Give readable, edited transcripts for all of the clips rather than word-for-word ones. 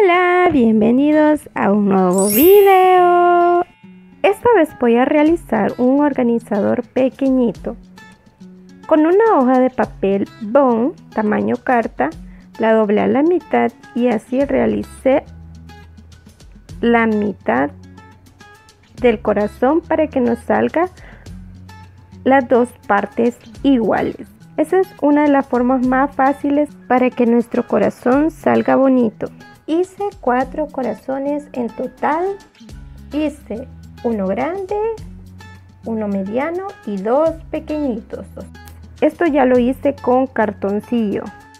Hola, bienvenidos a un nuevo video. Esta vez voy a realizar un organizador pequeñito. Con una hoja de papel bond tamaño carta, la doblé a la mitad y así realicé la mitad del corazón para que nos salga las dos partes iguales. Esa es una de las formas más fáciles para que nuestro corazón salga bonito. Hice 4 corazones en total. Hice uno grande, uno mediano y 2 pequeñitos. Esto ya lo hice con cartoncillo.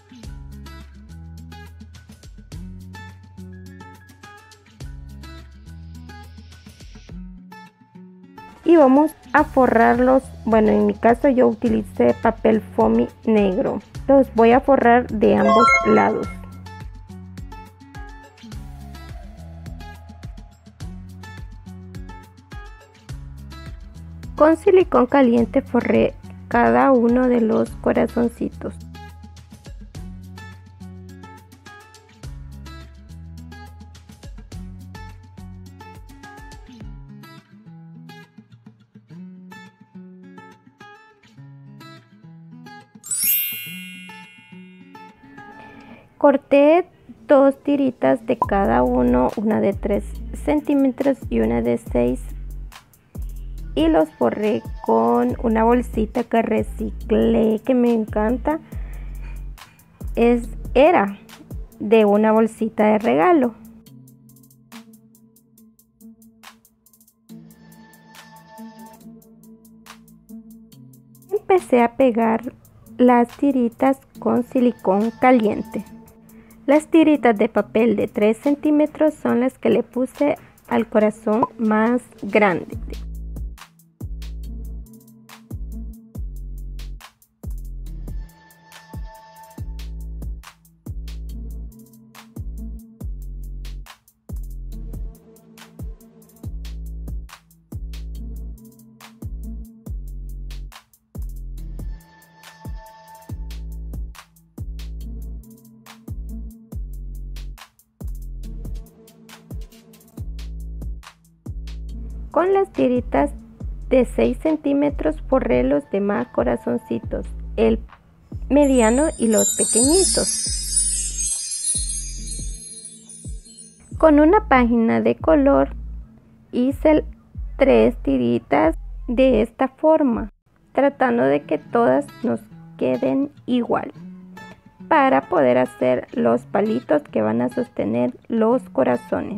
Y vamos a forrarlos. Bueno, en mi caso yo utilicé papel foamy negro. Los voy a forrar de ambos lados. Con silicón caliente forré cada uno de los corazoncitos. Corté 2 tiritas de cada uno, una de 3 centímetros y una de 6, y los forré con una bolsita que reciclé, que me encanta. Era de una bolsita de regalo. Empecé a pegar las tiritas con silicón caliente. Las tiritas de papel de 3 centímetros son las que le puse al corazón más grande. Con las tiritas de 6 centímetros forré los demás corazoncitos, el mediano y los pequeñitos. Con una página de color hice 3 tiritas de esta forma, tratando de que todas nos queden igual, para poder hacer los palitos que van a sostener los corazones.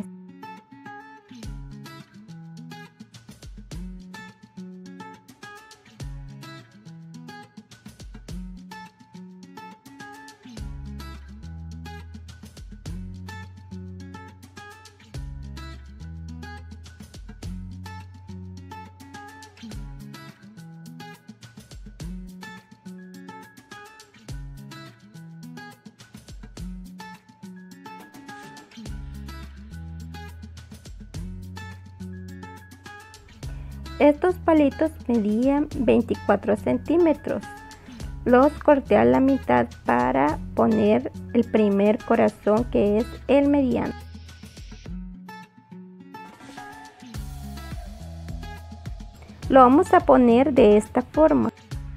Estos palitos medían 24 centímetros. Los corté a la mitad para poner el primer corazón, que es el mediano. Lo vamos a poner de esta forma.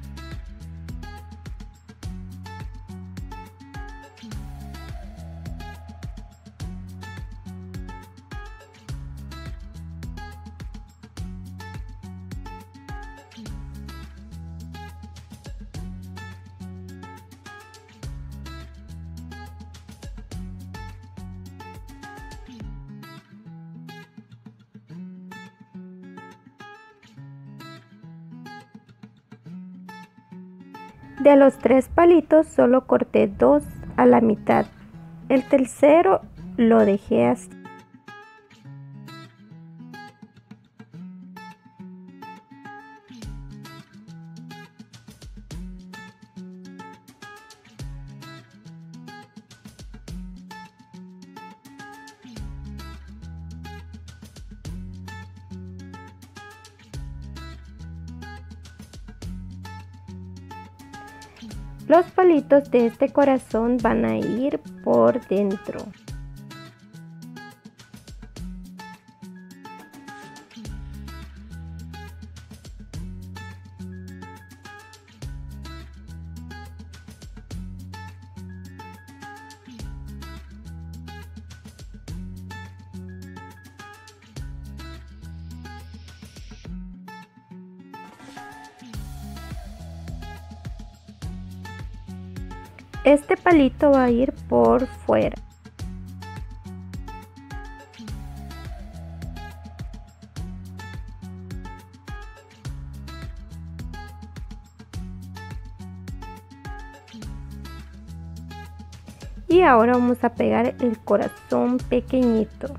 De los 3 palitos solo corté 2 a la mitad. El tercero lo dejé así. Los palitos de este corazón van a ir por dentro. Este palito va a ir por fuera. Y ahora vamos a pegar el corazón pequeñito.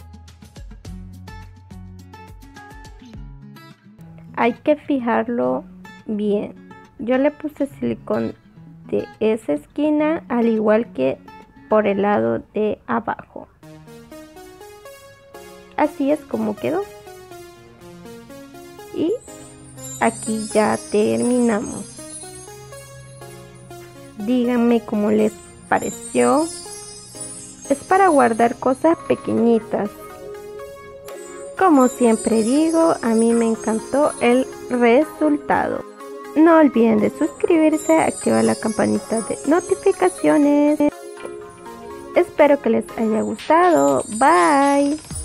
Hay que fijarlo bien. Yo le puse silicón de esa esquina al igual que por el lado de abajo. Así es como quedó. Y aquí ya terminamos. Díganme cómo les pareció. Es para guardar cosas pequeñitas. Como siempre digo, a mí me encantó el resultado. No olviden de suscribirse, activar la campanita de notificaciones. Espero que les haya gustado. Bye.